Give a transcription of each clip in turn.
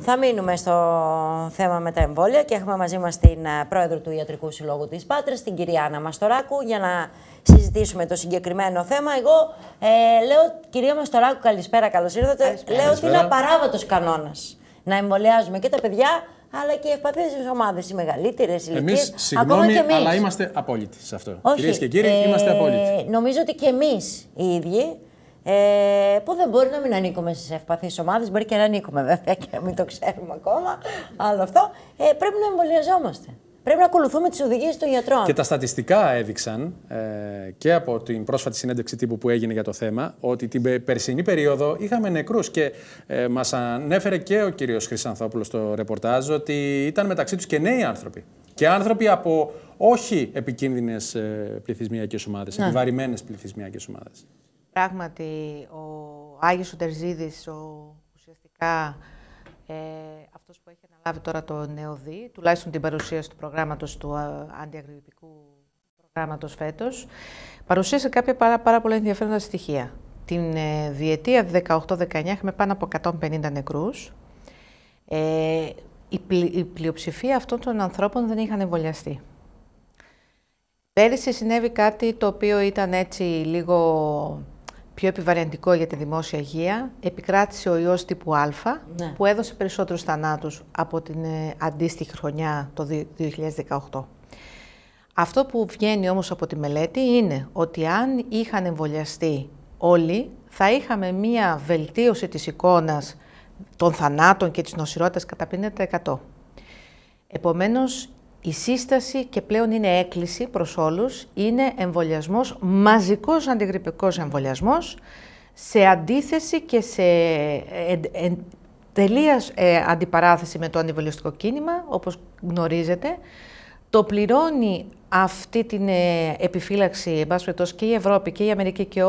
Θα μείνουμε στο θέμα με τα εμβόλια και έχουμε μαζί μας την πρόεδρο του Ιατρικού Συλλόγου της Πάτρας, την κυρία Άννα Μαστοράκου, για να συζητήσουμε το συγκεκριμένο θέμα. Εγώ λέω, κυρία Μαστοράκου, καλησπέρα, καλώς ήρθατε. Καλησπέρα. Λέω ότι είναι απαράβατος κανόνας να εμβολιάζουμε και τα παιδιά, αλλά και οι ευπαθείς ομάδες, οι μεγαλύτερες ηλικίες. Συγγνώμη, αλλά είμαστε απόλυτοι σε αυτό. Κυρίες και κύριοι, είμαστε απόλυτοι. Νομίζω ότι και εμείς οι ίδιοι, που δεν μπορεί να μην ανήκουμε στις ευπαθείς ομάδες, μπορεί και να ανήκουμε βέβαια και να μην το ξέρουμε ακόμα, άλλο αυτό, πρέπει να εμβολιαζόμαστε. Πρέπει να ακολουθούμε τις οδηγίες των γιατρών. Και τα στατιστικά έδειξαν και από την πρόσφατη συνέντευξη τύπου που έγινε για το θέμα, ότι την περσινή περίοδο είχαμε νεκρούς και μας ανέφερε και ο κύριος Χρυσανθόπουλος στο ρεπορτάζ ότι ήταν μεταξύ τους και νέοι άνθρωποι. Και άνθρωποι από όχι επικίνδυνες πληθυσμιακές ομάδες, επιβαρημένες πληθυσμιακές ομάδες. Πράγματι, ο Άγιος ο Τερζίδης, ουσιαστικά αυτός που έχει αναλάβει τώρα το ΝΕΟΔΗ, τουλάχιστον την παρουσίαση του προγράμματος του αντιαγρυπνικού προγράμματος φέτος, παρουσίασε κάποια πάρα πολλά ενδιαφέροντα στοιχεία. Την διετία 18-19 είχαμε πάνω από 150 νεκρούς. Η πλειοψηφία αυτών των ανθρώπων δεν είχαν εμβολιαστεί. Πέρυσι συνέβη κάτι το οποίο ήταν έτσι λίγο πιο επιβαρυντικό για τη δημόσια υγεία. Επικράτησε ο ιός τύπου Α, που έδωσε περισσότερους θανάτους από την αντίστοιχη χρονιά το 2018. Αυτό που βγαίνει όμως από τη μελέτη είναι ότι αν είχαν εμβολιαστεί όλοι, θα είχαμε μία βελτίωση της εικόνας των θανάτων και της νοσηρότητας κατά 50%. Επομένως, η σύσταση, και πλέον είναι έκκληση προς όλους, είναι εμβολιασμός, μαζικός αντιγρυππικός εμβολιασμός, σε αντίθεση και σε τελείας αντιπαράθεση με το αντιεμβολιαστικό κίνημα, όπως γνωρίζετε. Το πληρώνει αυτή την επιφύλαξη, εν πάση περιπτώσει, και η Ευρώπη και η Αμερική και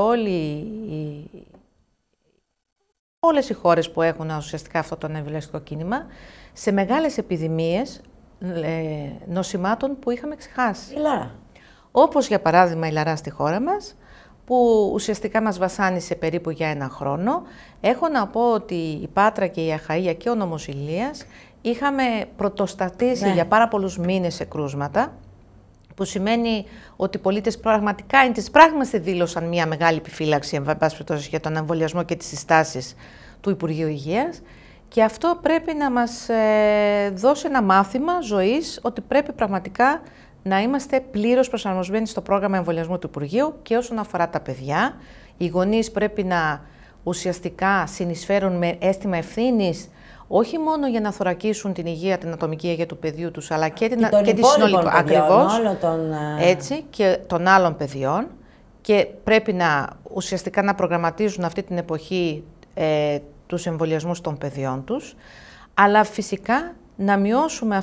όλες οι χώρες που έχουν ουσιαστικά αυτό το αντιεμβολιαστικό κίνημα, σε μεγάλες επιδημίες νοσημάτων που είχαμε ξεχάσει. Όπως για παράδειγμα η Λαρά στη χώρα μας, που ουσιαστικά μας βασάνισε περίπου για 1 χρόνο. Έχω να πω ότι η Πάτρα και η Αχαΐα και ο νομός Ηλίας είχαμε πρωτοστατήσει για πάρα πολλούς μήνες σε κρούσματα, που σημαίνει ότι οι πολίτες πραγματικά δήλωσαν μια μεγάλη επιφύλαξη για τον εμβολιασμό και τις συστάσεις του Υπουργείου Υγείας. Και αυτό πρέπει να μας δώσει ένα μάθημα ζωής, ότι πρέπει πραγματικά να είμαστε πλήρως προσαρμοσμένοι στο πρόγραμμα εμβολιασμού του Υπουργείου και όσον αφορά τα παιδιά. Οι γονείς πρέπει να ουσιαστικά συνεισφέρουν με αίσθημα ευθύνης, όχι μόνο για να θωρακίσουν την υγεία, την ατομική υγεία του παιδιού τους, αλλά και τη συνολική, ακριβώς, έτσι, και των άλλων παιδιών. Και πρέπει ουσιαστικά να προγραμματίζουν αυτή την εποχή τους εμβολιασμούς των παιδιών τους, αλλά φυσικά να μειώσουμε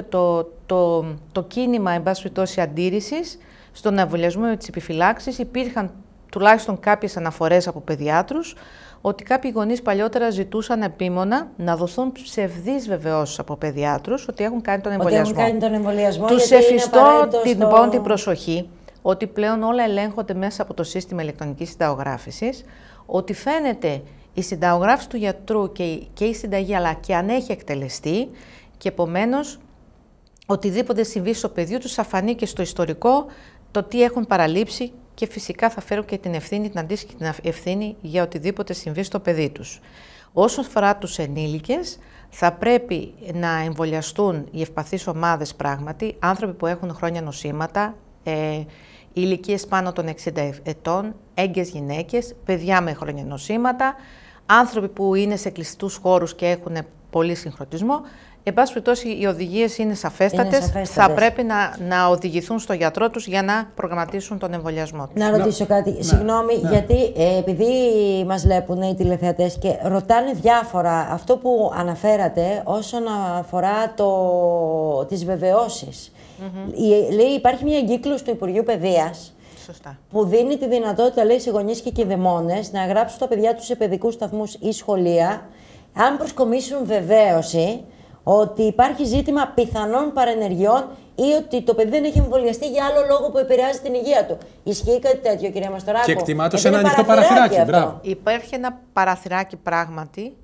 το κίνημα, εν πάση περιπτώσει, αντίρρησης στον εμβολιασμό με τις επιφυλάξεις. Υπήρχαν τουλάχιστον κάποιες αναφορές από παιδιάτρους ότι κάποιοι γονείς παλιότερα ζητούσαν επίμονα να δοθούν ψευδείς βεβαιώσεις από παιδιάτρους ότι έχουν κάνει τον εμβολιασμό. Τους εφιστώ την προσοχή ότι πλέον όλα ελέγχονται μέσα από το σύστημα ηλεκτρονικής συνταγογράφησης, ότι φαίνεται η συνταγογράφηση του γιατρού και η συνταγή, αλλά και αν έχει εκτελεστεί, και επομένως οτιδήποτε συμβεί στο παιδί τους θα φανεί και στο ιστορικό το τι έχουν παραλείψει, και φυσικά θα φέρουν και την ευθύνη, την αντίστοιχη ευθύνη για οτιδήποτε συμβεί στο παιδί τους. Όσον αφορά τους ενήλικες, θα πρέπει να εμβολιαστούν οι ευπαθείς ομάδες πράγματι, άνθρωποι που έχουν χρόνια νοσήματα, ηλικίες πάνω των 60 ετών, έγκυες γυναίκες, παιδιά με χρόνια νοσήματα, άνθρωποι που είναι σε κλειστούς χώρους και έχουν πολύ συγχρονισμό. Εν πάση περιπτώσει, οι οδηγίες είναι σαφέστατες. Θα πρέπει να οδηγηθούν στο γιατρό τους για να προγραμματίσουν τον εμβολιασμό τους. Να ρωτήσω κάτι. Συγγνώμη, γιατί επειδή μας βλέπουν οι τηλεθεατές και ρωτάνε διάφορα, αυτό που αναφέρατε όσον αφορά τις βεβαιώσεις. Λέει, υπάρχει μια εγκύκλωση του Υπουργείου Παιδείας. Σωστά. Που δίνει τη δυνατότητα, λέει, σε γονείς και κηδεμόνες να γράψουν τα παιδιά τους σε παιδικούς σταθμούς ή σχολεία, αν προσκομίσουν βεβαίωση ότι υπάρχει ζήτημα πιθανών παρενεργειών ή ότι το παιδί δεν έχει εμβολιαστεί για άλλο λόγο που επηρεάζει την υγεία του. Ισχύει κάτι τέτοιο, κυρία Μαστοράκου? Και εκτιμάται σε ένα ανοιχτό παραθυράκι. Υπάρχει ένα παραθυράκι πράγματι,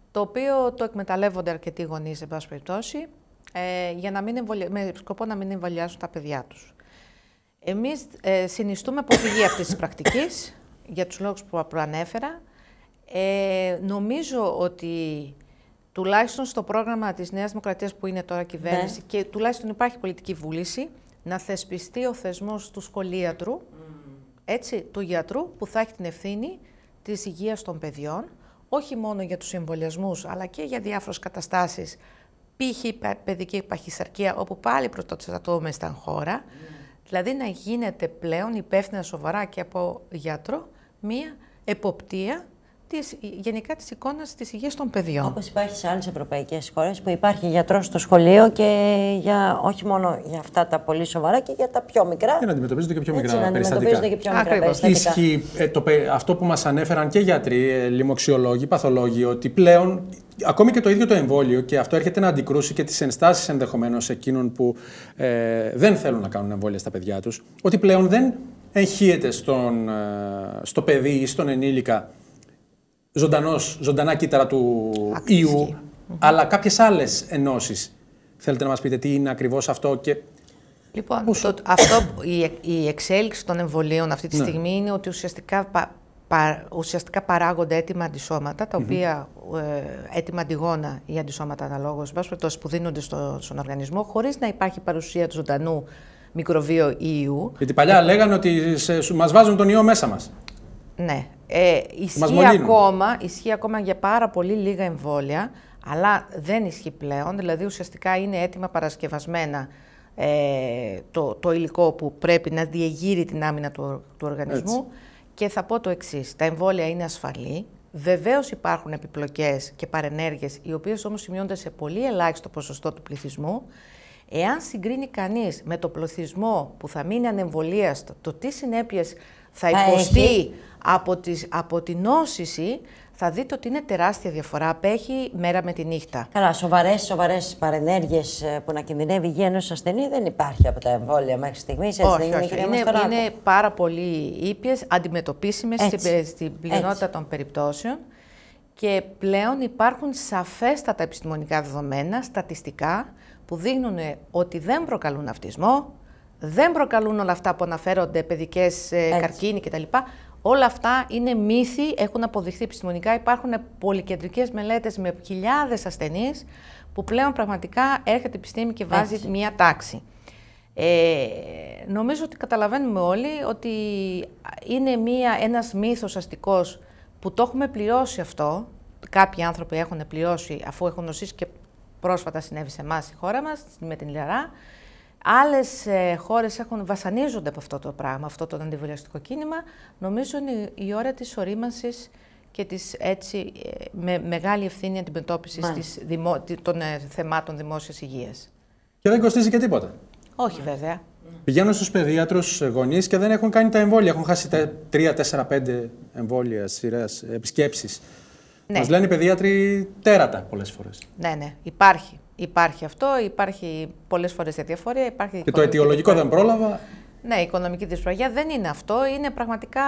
το οποίο το εκμεταλλεύονται αρκετοί γονείς, εν πάση περιπτώσει, για να μην με σκοπό να μην εμβολιάζουν τα παιδιά τους. Εμείς συνιστούμε αποφυγή αυτής της πρακτικής, για τους λόγους που προανέφερα. Νομίζω ότι τουλάχιστον στο πρόγραμμα της Νέας Δημοκρατίας που είναι τώρα κυβέρνηση και τουλάχιστον υπάρχει πολιτική βούληση να θεσπιστεί ο θεσμός του σχολίατρου, έτσι, του γιατρού που θα έχει την ευθύνη της υγείας των παιδιών, όχι μόνο για τους εμβολιασμούς, αλλά και για διάφορες καταστάσεις, π.χ. παιδική παχυσαρκία, όπου πάλι πρωτοστατούμε στην χώρα, δηλαδή να γίνεται πλέον υπεύθυνα σοβαρά και από γιατρό μία εποπτεία γενικά της εικόνας της υγείας των παιδιών. Όπως υπάρχει σε άλλες ευρωπαϊκές χώρες που υπάρχει γιατρός στο σχολείο και όχι μόνο για αυτά τα πολύ σοβαρά και για τα πιο μικρά. Για να αντιμετωπίζονται και πιο μικρά περιστατικά. Ισχύει αυτό που μας ανέφεραν και γιατροί, λοιμοξιολόγοι, παθολόγοι, ότι πλέον ακόμη και το ίδιο το εμβόλιο, και αυτό έρχεται να αντικρούσει και τις ενστάσεις ενδεχομένως εκείνων που δεν θέλουν να κάνουν εμβόλια στα παιδιά τους, ότι πλέον δεν εγχύεται στο παιδί ή στον ενήλικα ζωντανά κύτταρα του ιού, αλλά κάποιες άλλες ενώσεις. Θέλετε να μας πείτε τι είναι ακριβώς αυτό και... Λοιπόν, η εξέλιξη των εμβολίων αυτή τη στιγμή είναι ότι ουσιαστικά παράγονται έτοιμα αντισώματα, τα οποία έτοιμα αντιγόνα ή αντισώματα αναλόγως, που δίνονται στον οργανισμό, χωρίς να υπάρχει παρουσία του ζωντανού μικροβίου ή ιού. Γιατί παλιά λέγανε ότι μας βάζουν τον ιό μέσα μας. Ναι. Ισχύει ακόμα για πάρα πολύ λίγα εμβόλια, αλλά δεν ισχύει πλέον. Δηλαδή, ουσιαστικά είναι έτοιμα παρασκευασμένα το υλικό που πρέπει να διεγείρει την άμυνα του οργανισμού. Έτσι. Και θα πω το εξής. Τα εμβόλια είναι ασφαλή. Βεβαίως υπάρχουν επιπλοκές και παρενέργειες, οι οποίες όμως σημειώνονται σε πολύ ελάχιστο ποσοστό του πληθυσμού. Εάν συγκρίνει κανείς με το πληθυσμό που θα μείνει ανεμβολίαστο, το τι συνέπειες θα υποστεί από την νόσηση, θα δείτε ότι είναι τεράστια διαφορά. Απέχει μέρα με τη νύχτα. Καλά, σοβαρές παρενέργειες που να κινδυνεύει η υγεία ενός ασθενή δεν υπάρχει από τα εμβόλια μέχρι στιγμής. Όχι. Είναι πάρα πολύ ήπιες, αντιμετωπίσιμες στην πλειονότητα των περιπτώσεων. Και πλέον υπάρχουν σαφέστατα επιστημονικά δεδομένα, στατιστικά, που δείχνουν ότι δεν προκαλούν αυτισμό, δεν προκαλούν όλα αυτά που αναφέρονται, παιδικές καρκίνοι κτλ. Όλα αυτά είναι μύθοι, έχουν αποδειχθεί επιστημονικά. Υπάρχουν πολυκεντρικές μελέτες με χιλιάδες ασθενείς που πλέον πραγματικά έρχεται η επιστήμη και βάζει μία τάξη. Νομίζω ότι καταλαβαίνουμε όλοι ότι είναι ένας μύθος αστικός που το έχουμε πληρώσει αυτό. Κάποιοι άνθρωποι έχουν πληρώσει αφού έχουν νοσήσει και πρόσφατα συνέβη σε εμάς η χώρα μας με την Ιλαρά. Άλλες χώρες βασανίζονται από αυτό το πράγμα, αυτό το αντιεμβολιαστικό κίνημα. Νομίζω είναι η ώρα της ορίμανσης και της με μεγάλη ευθύνη αντιμετώπισης των θεμάτων δημόσιας υγείας. Και δεν κοστίζει και τίποτα. Όχι βέβαια. Πηγαίνουν στους παιδίατρους γονείς και δεν έχουν κάνει τα εμβόλια. Έχουν χάσει 3, 4, 5 εμβόλια, σειρές, επισκέψεις. Ναι. Μας λένε οι παιδίατροι τέρατα πολλές φορές. Ναι. Υπάρχει αυτό, υπάρχει πολλές φορές αδιαφορία. Και το αιτιολογικό δεν πρόλαβα. Ναι, η οικονομική δυσπραγία δεν είναι αυτό. Είναι πραγματικά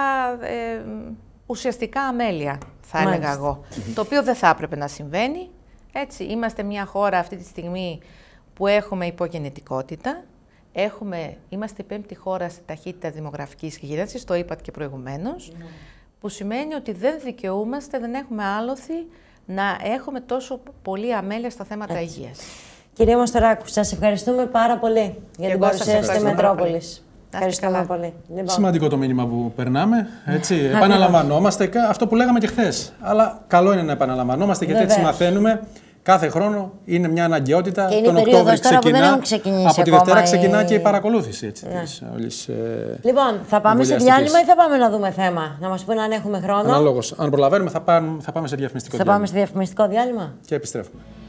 ουσιαστικά αμέλεια, θα έλεγα εγώ. Το οποίο δεν θα έπρεπε να συμβαίνει. Έτσι, είμαστε μια χώρα αυτή τη στιγμή που έχουμε υπογεννητικότητα. Είμαστε η 5η χώρα στη ταχύτητα δημογραφικής γύρανσης, το είπατε και προηγουμένως. Που σημαίνει ότι δεν δικαιούμαστε, δεν έχουμε άλοθη να έχουμε τόσο πολύ αμέλεια στα θέματα υγείας. Κυρία Μαστοράκου, σας ευχαριστούμε πάρα πολύ για την παρουσία στη Μετρόπολης. Ευχαριστούμε πολύ. Σημαντικό το μήνυμα που περνάμε. Έτσι. Επαναλαμβανόμαστε αυτό που λέγαμε και χθες. Αλλά καλό είναι να επαναλαμβανόμαστε γιατί έτσι μαθαίνουμε. Κάθε χρόνο είναι μια αναγκαιότητα. Και είναι τον Οκτώβριο ξεκινά. Από τη Δευτέρα ξεκινά και η παρακολούθηση. Έτσι, λοιπόν, θα πάμε σε διάλειμμα ή θα πάμε να δούμε θέμα, να μας πούνε αν έχουμε χρόνο. Αναλόγως. Αν προλαβαίνουμε, θα πάμε σε διαφημιστικό διάλειμμα. Θα πάμε σε διαφημιστικό διάλειμμα. Και επιστρέφουμε.